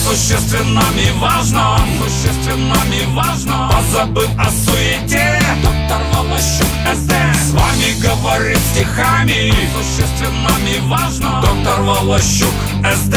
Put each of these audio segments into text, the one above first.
Существенным и важно, позабыв о суете. Доктор Волощук СД с вами говорит стихами. Существенным и важно, доктор Волощук СД.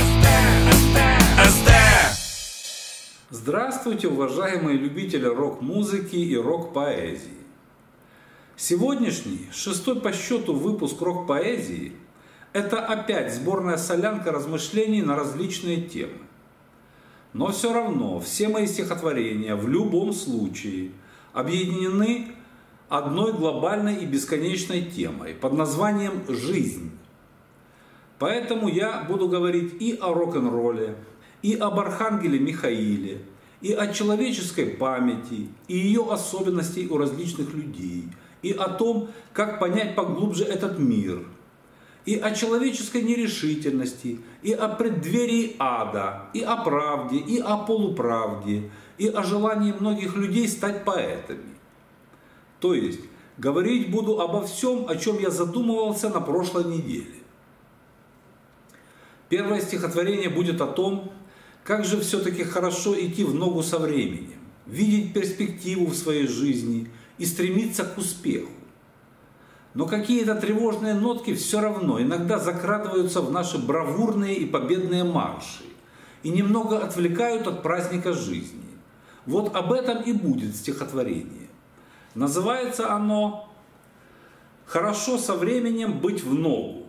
Здравствуйте, уважаемые любители рок-музыки и рок-поэзии. Сегодняшний, 6-й по счету выпуск рок-поэзии – это опять сборная солянка размышлений на различные темы. Но все равно все мои стихотворения в любом случае объединены одной глобальной и бесконечной темой под названием «Жизнь». Поэтому я буду говорить и о рок-н-ролле, и об архангеле Михаиле, и о человеческой памяти, и ее особенностей у различных людей, и о том, как понять поглубже этот мир, и о человеческой нерешительности, и о преддверии ада, и о правде, и о полуправде, и о желании многих людей стать поэтами. То есть, говорить буду обо всем, о чем я задумывался на прошлой неделе. Первое стихотворение будет о том, как же все-таки хорошо идти в ногу со временем, видеть перспективу в своей жизни и стремиться к успеху. Но какие-то тревожные нотки все равно иногда закрадываются в наши бравурные и победные марши и немного отвлекают от праздника жизни. Вот об этом и будет стихотворение. Называется оно «Хорошо со временем быть в ногу».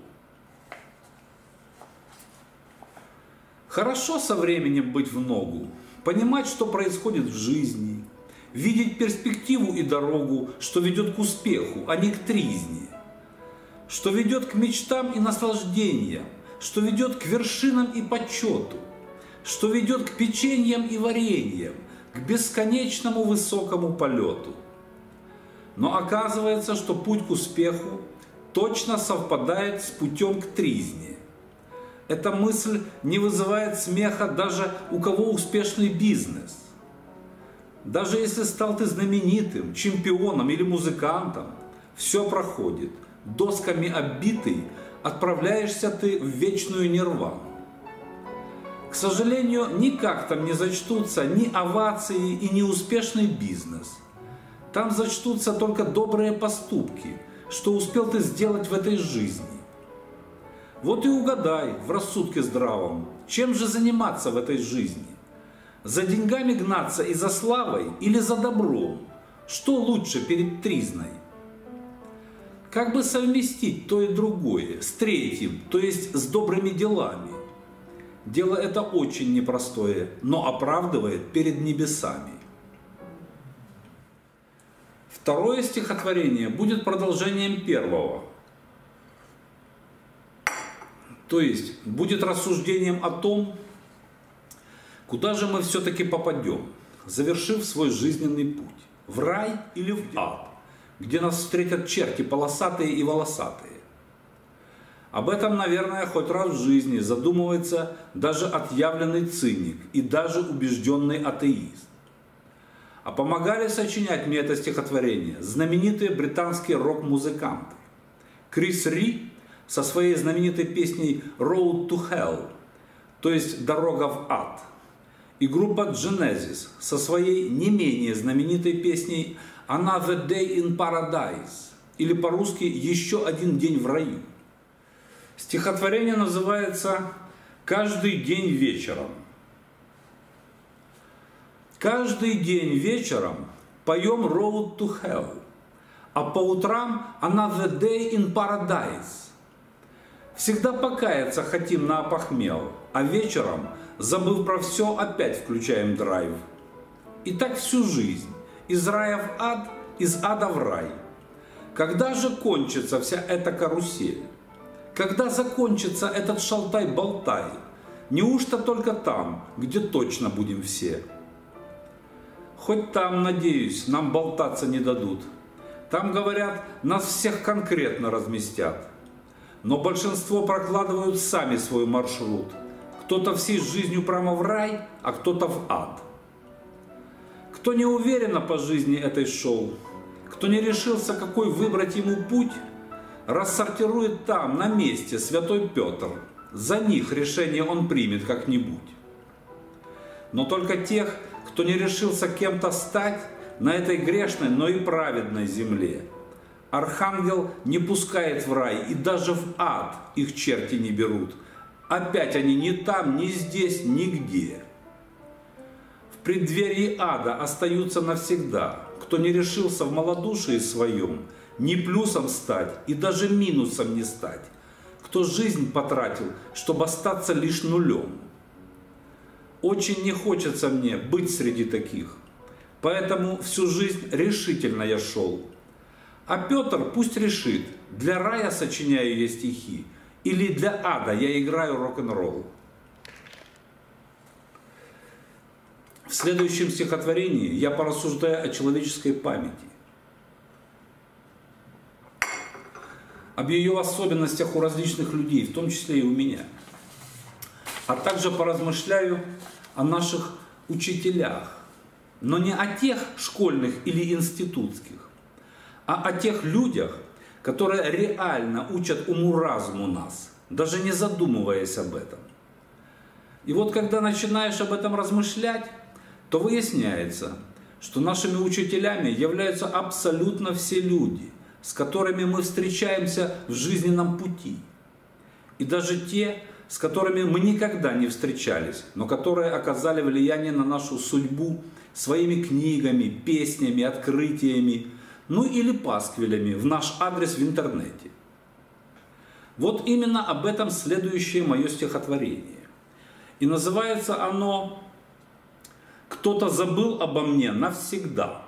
Хорошо со временем быть в ногу, понимать, что происходит в жизни, видеть перспективу и дорогу, что ведет к успеху, а не к тризне, что ведет к мечтам и наслаждениям, что ведет к вершинам и почету, что ведет к печеньям и вареньям, к бесконечному высокому полету. Но оказывается, что путь к успеху точно совпадает с путем к тризне. Эта мысль не вызывает смеха даже у кого успешный бизнес. Даже если стал ты знаменитым, чемпионом или музыкантом, все проходит. Досками оббитый отправляешься ты в вечную нирвану. К сожалению, никак там не зачтутся ни овации и ни успешный бизнес. Там зачтутся только добрые поступки, что успел ты сделать в этой жизни. Вот и угадай в рассудке здравом, чем же заниматься в этой жизни? За деньгами гнаться и за славой или за добром? Что лучше перед тризной? Как бы совместить то и другое с третьим, то есть с добрыми делами? Дело это очень непростое, но оправдывает перед небесами. Второе стихотворение будет продолжением первого. То есть будет рассуждением о том, куда же мы все-таки попадем, завершив свой жизненный путь. В рай или в ад, где нас встретят черти полосатые и волосатые. Об этом, наверное, хоть раз в жизни задумывается даже отъявленный циник и даже убежденный атеист. А помогали сочинять мне это стихотворение знаменитые британские рок-музыканты. Крис Ри со своей знаменитой песней «Road to Hell», то есть «Дорога в ад», и группа Genesis со своей не менее знаменитой песней «Another Day in Paradise», или по-русски «Еще один день в раю». Стихотворение называется «Каждый день вечером». Каждый день вечером поем «Road to Hell», а по утрам «Another Day in Paradise». Всегда покаяться хотим на опохмел, а вечером, забыв про все, опять включаем драйв. И так всю жизнь, из рая в ад, из ада в рай. Когда же кончится вся эта карусель? Когда закончится этот шалтай-болтай? Неужто только там, где точно будем все? Хоть там, надеюсь, нам болтаться не дадут. Там, говорят, нас всех конкретно разместят. Но большинство прокладывают сами свой маршрут. Кто-то всей жизнью прямо в рай, а кто-то в ад. Кто не уверенно по жизни этой шел, кто не решился, какой выбрать ему путь, рассортирует там, на месте, святой Петр. За них решение он примет как-нибудь. но только тех, кто не решился кем-то стать на этой грешной, но и праведной земле. Архангел не пускает в рай, и даже в ад их черти не берут. Опять они ни там, ни здесь, нигде. В преддверии ада остаются навсегда, кто не решился в малодушии своем ни плюсом стать и даже минусом не стать, кто жизнь потратил, чтобы остаться лишь нулем. Очень не хочется мне быть среди таких, поэтому всю жизнь решительно я шел. А Петр пусть решит, для рая сочиняю я стихи или для ада я играю рок-н-ролл. В следующем стихотворении я порассуждаю о человеческой памяти, об ее особенностях у различных людей, в том числе и у меня. А также поразмышляю о наших учителях, но не о тех школьных или институтских, а о тех людях, которые реально учат уму-разуму нас, даже не задумываясь об этом. И вот когда начинаешь об этом размышлять, то выясняется, что нашими учителями являются абсолютно все люди, с которыми мы встречаемся в жизненном пути. И даже те, с которыми мы никогда не встречались, но которые оказали влияние на нашу судьбу своими книгами, песнями, открытиями, ну или пасквилями в наш адрес в интернете. Вот именно об этом следующее мое стихотворение. И называется оно «Кто-то забыл обо мне навсегда».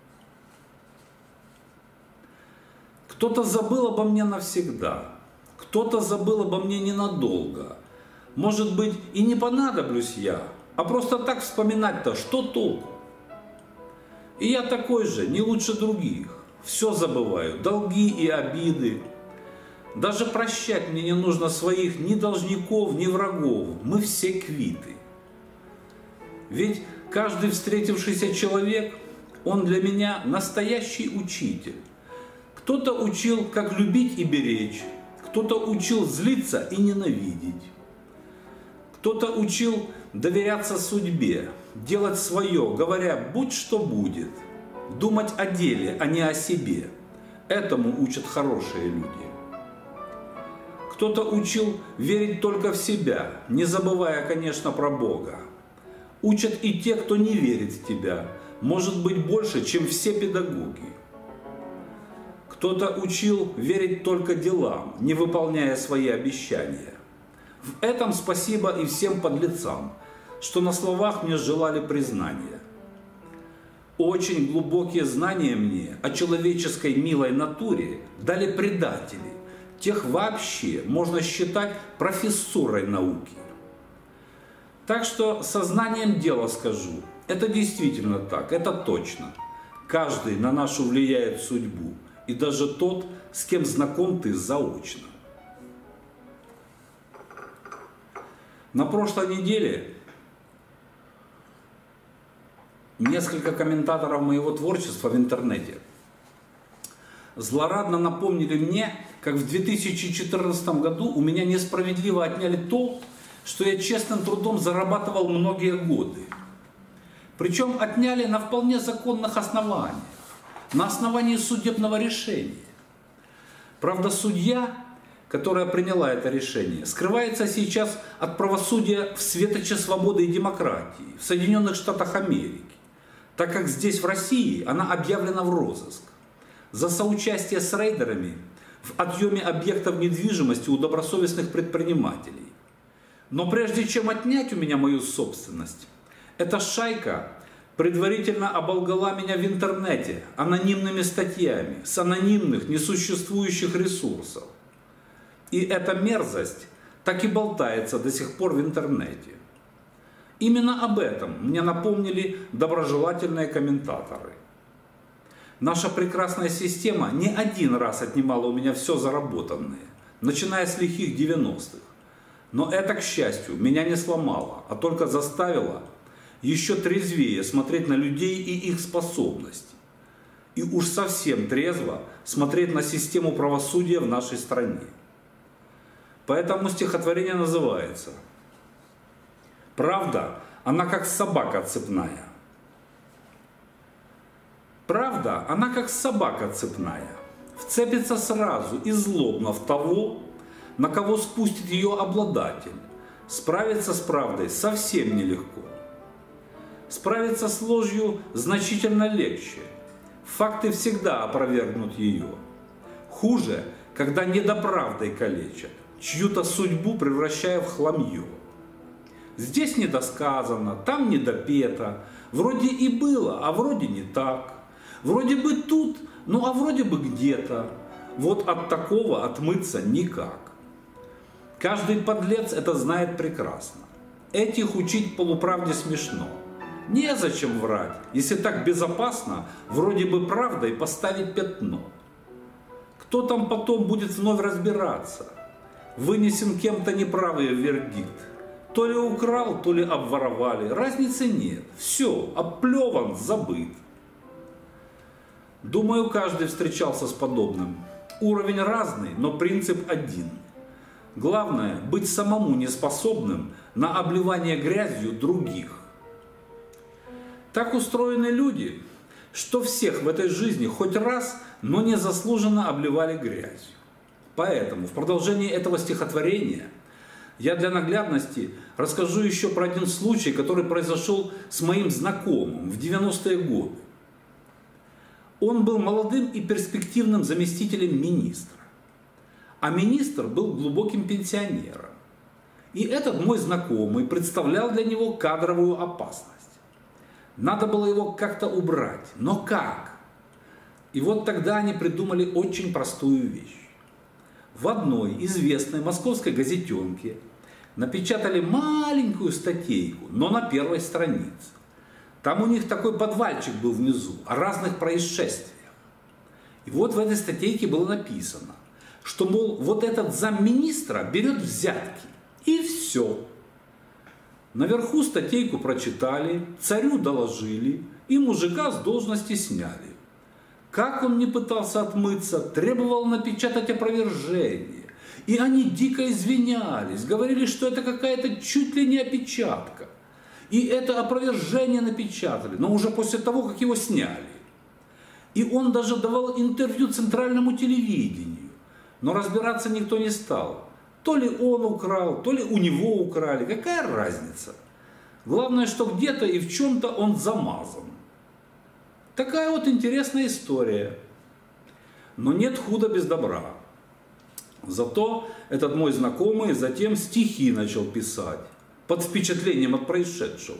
Кто-то забыл обо мне навсегда, кто-то забыл обо мне ненадолго. Может быть, и не понадоблюсь я, а просто так вспоминать-то что толку? И я такой же, не лучше других. Все забываю, долги и обиды. Даже прощать мне не нужно своих ни должников, ни врагов. Мы все квиты. Ведь каждый встретившийся человек, он для меня настоящий учитель. Кто-то учил, как любить и беречь, кто-то учил злиться и ненавидеть, кто-то учил доверяться судьбе, делать свое, говоря, будь что будет, думать о деле, а не о себе. Этому учат хорошие люди. Кто-то учил верить только в себя, не забывая, конечно, про Бога. Учат и те, кто не верит в тебя, может быть больше, чем все педагоги. Кто-то учил верить только делам, не выполняя свои обещания. В этом спасибо и всем подлецам, что на словах мне желали признания. Очень глубокие знания мне о человеческой милой натуре дали предатели. Тех вообще можно считать профессорой науки. Так что сознанием дела скажу, это действительно так, это точно. Каждый на нашу влияет судьбу. И даже тот, с кем знаком ты заочно. На прошлой неделе несколько комментаторов моего творчества в интернете злорадно напомнили мне, как в 2014 году у меня несправедливо отняли то, что я честным трудом зарабатывал многие годы. Причем отняли на вполне законных основаниях. На основании судебного решения. Правда, судья, которая приняла это решение, скрывается сейчас от правосудия в светоче свободы и демократии в Соединенных Штатах Америки, так как здесь, в России, она объявлена в розыск за соучастие с рейдерами в отъеме объектов недвижимости у добросовестных предпринимателей. Но прежде чем отнять у меня мою собственность, эта шайка предварительно оболгала меня в интернете анонимными статьями с анонимных несуществующих ресурсов. И эта мерзость так и болтается до сих пор в интернете. Именно об этом мне напомнили доброжелательные комментаторы. Наша прекрасная система не один раз отнимала у меня все заработанное, начиная с лихих 90-х. Но это, к счастью, меня не сломало, а только заставило еще трезвее смотреть на людей и их способности. И уж совсем трезво смотреть на систему правосудия в нашей стране. Поэтому стихотворение называется Правда, она как собака цепная. Правда, она как собака цепная. Вцепится сразу и злобно в того, на кого спустит ее обладатель. Справиться с правдой совсем нелегко. Справиться с ложью значительно легче. Факты всегда опровергнут ее. Хуже, когда недоправдой калечат, чью-то судьбу превращая в хламье. Здесь недосказано, там недопето, вроде и было, а вроде не так. Вроде бы тут, ну а вроде бы где-то. Вот от такого отмыться никак. Каждый подлец это знает прекрасно. Этих учить полуправде смешно. Незачем врать, если так безопасно, вроде бы правдой поставить пятно. Кто там потом будет вновь разбираться? Вынесен кем-то неправый вердикт. То ли украл, то ли обворовали. Разницы нет. Все, оплеван, забыт. Думаю, каждый встречался с подобным. Уровень разный, но принцип один. Главное, быть самому неспособным на обливание грязью других. Так устроены люди, что всех в этой жизни хоть раз, но незаслуженно обливали грязью. Поэтому в продолжении этого стихотворения я для наглядности расскажу еще про один случай, который произошел с моим знакомым в 90-е годы. Он был молодым и перспективным заместителем министра. А министр был глубоким пенсионером. И этот мой знакомый представлял для него кадровую опасность. Надо было его как-то убрать. Но как? И вот тогда они придумали очень простую вещь. В одной известной московской газетенке напечатали маленькую статейку, но на первой странице. Там у них такой подвальчик был внизу о разных происшествиях. И вот в этой статейке было написано, что, мол, вот этот замминистра берет взятки. И все. Наверху статейку прочитали, царю доложили, и мужика с должности сняли. Как он не пытался отмыться, требовал напечатать опровержение. И они дико извинялись, говорили, что это какая-то чуть ли не опечатка. И это опровержение напечатали, но уже после того, как его сняли. И он даже давал интервью центральному телевидению. Но разбираться никто не стал. То ли он украл, то ли у него украли. Какая разница? Главное, что где-то и в чем-то он замазан. Такая вот интересная история. Но нет худа без добра. Зато этот мой знакомый затем стихи начал писать. Под впечатлением от происшедшего.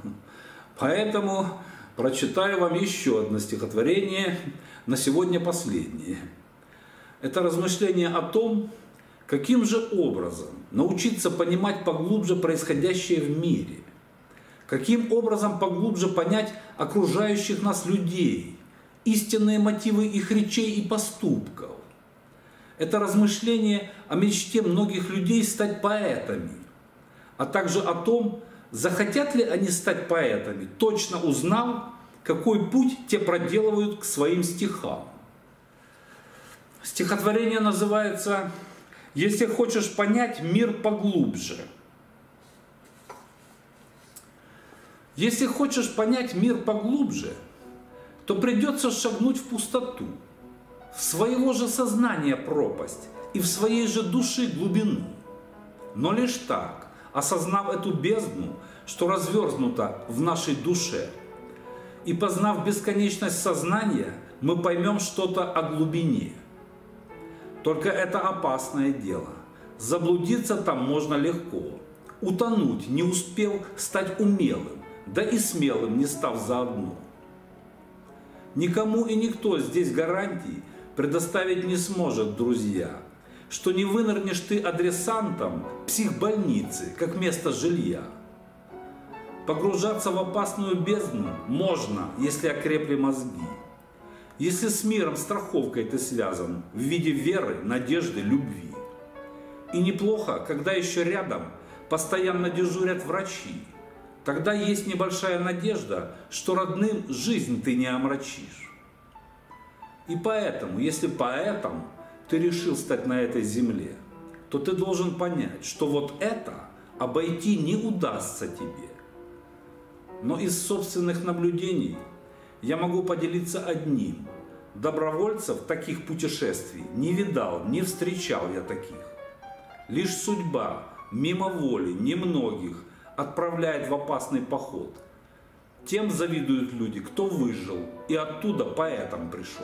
Поэтому прочитаю вам еще одно стихотворение, на сегодня последнее. Это размышление о том, каким же образом научиться понимать поглубже происходящее в мире. Каким образом поглубже понять окружающих нас людей, истинные мотивы их речей и поступков. Это размышление о мечте многих людей стать поэтами, а также о том, захотят ли они стать поэтами, точно узнав, какой путь те проделывают к своим стихам. Стихотворение называется «Если хочешь понять мир поглубже». Если хочешь понять мир поглубже, то придется шагнуть в пустоту, в своего же сознания пропасть и в своей же души глубину. Но лишь так, осознав эту бездну, что разверзнута в нашей душе, и познав бесконечность сознания, мы поймем что-то о глубине. Только это опасное дело. Заблудиться там можно легко, утонуть, не успев стать умелым, да и смелым, не став заодно. Никому и никто здесь гарантий предоставить не сможет, друзья, что не вынырнешь ты адресантом психбольницы, как место жилья. Погружаться в опасную бездну можно, если окрепли мозги. Если с миром страховкой ты связан в виде веры, надежды, любви. И неплохо, когда еще рядом постоянно дежурят врачи. Тогда есть небольшая надежда, что родным жизнь ты не омрачишь. И поэтому, если поэтом ты решил стать на этой земле, то ты должен понять, что вот это обойти не удастся тебе. Но из собственных наблюдений я могу поделиться одним. Добровольцев таких путешествий не видал, не встречал я таких. Лишь судьба, мимо воли немногих, отправляет в опасный поход. Тем завидуют люди, кто выжил и оттуда поэтом пришел.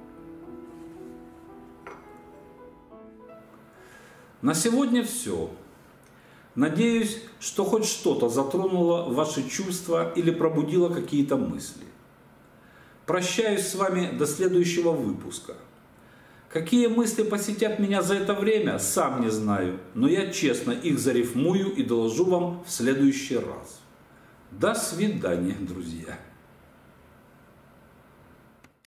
На сегодня все. Надеюсь, что хоть что-то затронуло ваши чувства или пробудило какие-то мысли. Прощаюсь с вами до следующего выпуска. Какие мысли посетят меня за это время, сам не знаю, но я честно их зарифмую и доложу вам в следующий раз. До свидания, друзья.